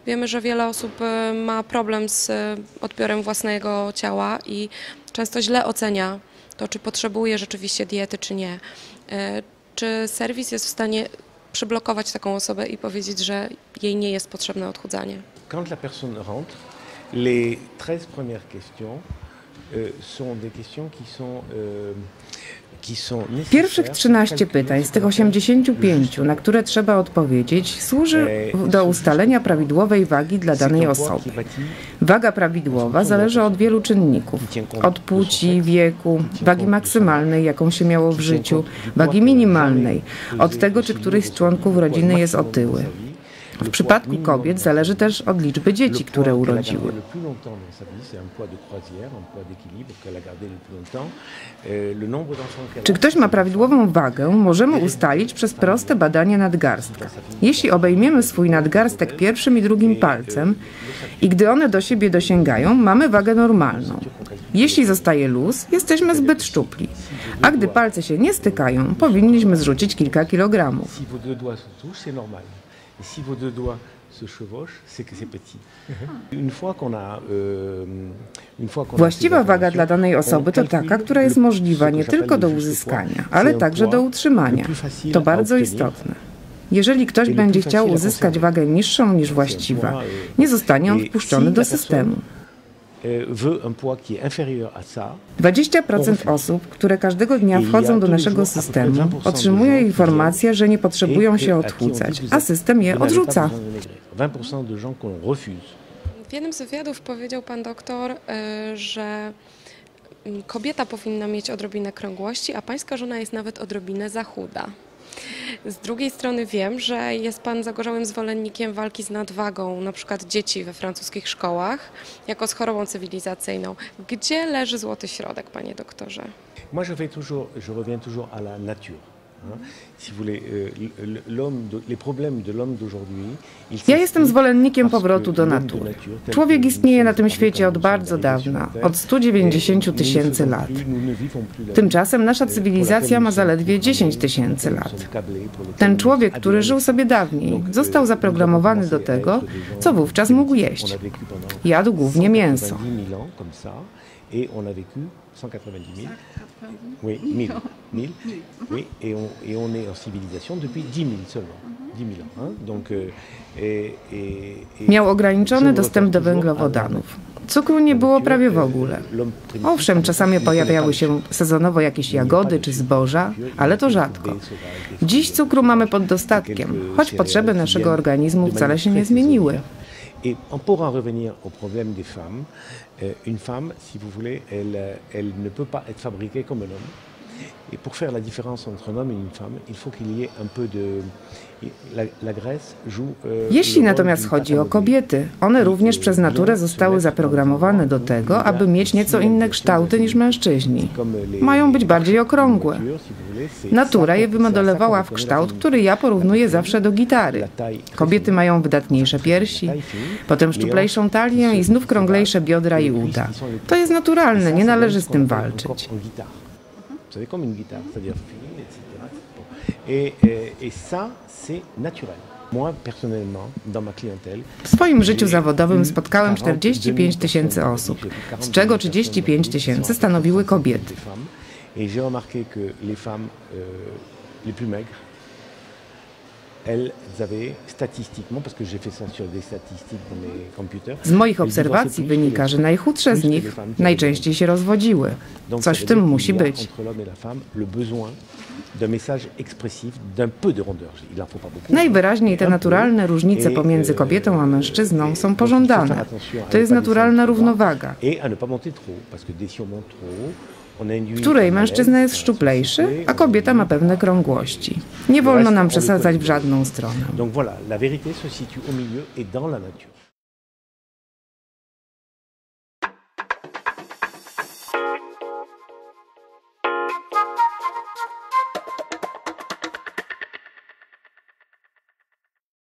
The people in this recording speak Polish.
Wiemy, że wiele osób ma problem z odbiorem własnego ciała i często źle ocenia to, czy potrzebuje rzeczywiście diety, czy nie. Czy serwis jest w stanie przyblokować taką osobę i powiedzieć, że jej nie jest potrzebne odchudzanie? Quand la personne rentre, les 13 premières questions sont des questions qui sont Pierwszych 13 pytań z tych 85, na które trzeba odpowiedzieć, służy do ustalenia prawidłowej wagi dla danej osoby. Waga prawidłowa zależy od wielu czynników. Od płci, wieku, wagi maksymalnej, jaką się miało w życiu, wagi minimalnej, od tego, czy któryś z członków rodziny jest otyły. W przypadku kobiet zależy też od liczby dzieci, które urodziły. Czy ktoś ma prawidłową wagę, możemy ustalić przez proste badanie nadgarstka. Jeśli obejmiemy swój nadgarstek pierwszym i drugim palcem i gdy one do siebie dosięgają, mamy wagę normalną. Jeśli zostaje luz, jesteśmy zbyt szczupli, a gdy palce się nie stykają, powinniśmy zrzucić kilka kilogramów. Si vos deux doigts se chevauchent, c'est que c'est petit. Właściwa waga dla danej osoby to taka, która jest możliwa nie tylko do uzyskania, ale także do utrzymania. To bardzo istotne. Jeżeli ktoś będzie chciał uzyskać wagę niższą niż właściwa, nie zostanie on wpuszczony do systemu. 20% osób, które każdego dnia wchodzą do naszego systemu, otrzymuje informację, że nie potrzebują się odchudzać, a system je odrzuca. W jednym z wywiadów powiedział pan doktor, że kobieta powinna mieć odrobinę krągłości, a pańska żona jest nawet odrobinę za chuda. Z drugiej strony wiem, że jest pan zagorzałym zwolennikiem walki z nadwagą, na przykład dzieci we francuskich szkołach, jako z chorobą cywilizacyjną. Gdzie leży złoty środek, panie doktorze? Moi, je reviens toujours à la nature. Ja jestem zwolennikiem powrotu do natury. Człowiek istnieje na tym świecie od bardzo dawna, od 190 tysięcy lat. Tymczasem nasza cywilizacja ma zaledwie 10 tysięcy lat. Ten człowiek, który żył sobie dawniej, został zaprogramowany do tego, co wówczas mógł jeść. Jadł głównie mięso. Et on a vécu 190 000. Oui, 1000. Oui, et on est en civilisation depuis 10 000 seulement. 10 000 ans. Hein? Donc, Miał ograniczony dostęp do węglowodanów. Cukru nie było prawie w ogóle. Owszem, czasami pojawiały się sezonowo jakieś jagody czy zboża, ale to rzadko. Dziś cukru mamy pod dostatkiem, choć potrzeby naszego organizmu wcale się nie zmieniły. Et pour en revenir au problème des femmes, une femme, si vous voulez, elle ne peut pas être fabriquée comme un homme. Et pour faire la différence entre un homme et une femme, il faut qu'il y ait un peu de... La graisse joue... Jeśli natomiast chodzi o kobiety, one również przez naturę zostały zaprogramowane do tego, aby mieć nieco inne kształty niż mężczyźni. Mają być bardziej okrągłe. Natura je wymodelowała w kształt, który ja porównuję zawsze do gitary. Kobiety mają wydatniejsze piersi, potem szczuplejszą talię i znów krąglejsze biodra i uda. To jest naturalne, nie należy z tym walczyć. Vous savez, comme une guitare, c'est-à-dire fini, etc. Et ça, c'est naturel. Moi, personnellement, dans ma clientèle, w swoim życiu zawodowym spotkałem 45 tysięcy osób, z czego 35 tysięcy stanowiły kobiety. Et j'ai remarqué que les femmes les plus maigres, elles avaient statistiquement, parce que j'ai fait ça sur des statistiques dans mes computers. Z moich obserwacji wynika, że najchudsze z nich najczęściej się rozwodziły. Coś w tym musi być. Najwyraźniej te naturalne różnice pomiędzy kobietą a mężczyzną są pożądane. To jest naturalna równowaga, w której mężczyzna jest szczuplejszy, a kobieta ma pewne krągłości. Nie wolno nam przesadzać w żadną stronę.